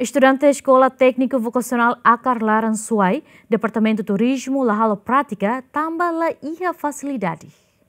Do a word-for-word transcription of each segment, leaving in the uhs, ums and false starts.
Estudante da Escola Técnica Vocacional Akar Laransuai, Departamento Turismo Lahalo Prática, tambah la ia facilidade.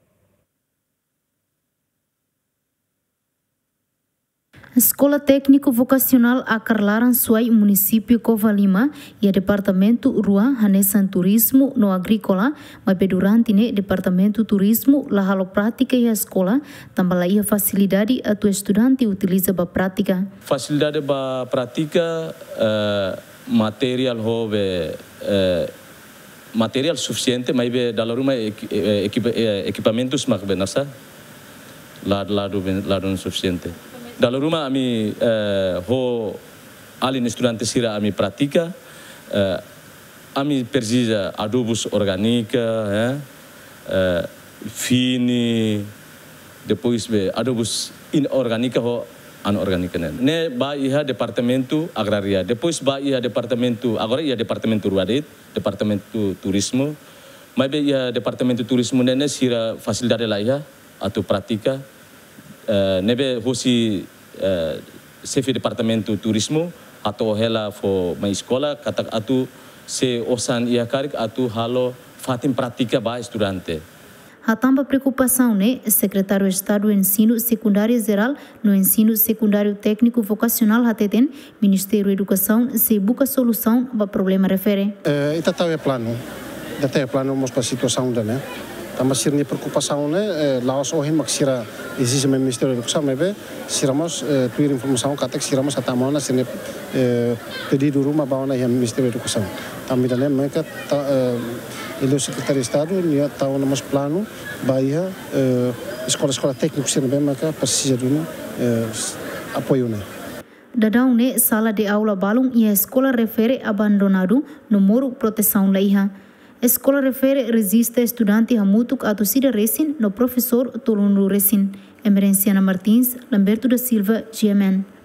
Escola Técnico Vocacional Akar Laransuai, município Covalima, e a Departamento Rua Hanesan Turismo no Agrícola, mas durante ne Departamento Turismo Lahalo Prática e a escola, tambah la ia facilidade a tu estudante utiliza ba prática. Facilidade ba prática, uh, material hove uh, material suficiente, mas be dalam rumah equip, equipamentos mak benasa, lado lado lado suficiente. Dalam rumah kami uh, ho alin estudante sira kami pratika, uh, kami precisa adubos orgânica, eh, uh, fini, depois be adubos inorgânica ho anorgânica né. Ne ba iha departamento agraria, depois ba iha departamento agora iha departamento ruadet, departamento turismo, mas be iha departamento turismo ne sira facilidade lá iha atau pratika. Uh, nebe hosi uh, sefe departamento turismo atau hela fo ma escola kata atu se osan ia karik atu halo fatim pratica ba estudante. A tamba preocupação né, secretário de Estado do Ensino Secundário Geral no Ensino Secundário Técnico Vocacional Hateten, Ministério da Educação se busca solução para problema refere. Uh, ita tahu plano, ita tahu plano mos para situação da né. Tambah sirni preocupação né, laos ohin maksira exige me Ministério da Educação, mas siramos tuir informação katek siramos atamona sirni pedido rumah bawana yang Ministério da Educação. Também né, mereka ele secretário de Estado nia tahu namos plano bahia escola-escola técnica sirni mereka precisa de apoio né. Dadão né, sala de aula balung e a escola refere abandonado no muro proteção laiha. A escola refere resiste estudante a mutuk atau sida resin no professor Tolundu resin. Emerenciana Martins, Lamberto da Silva, G M N.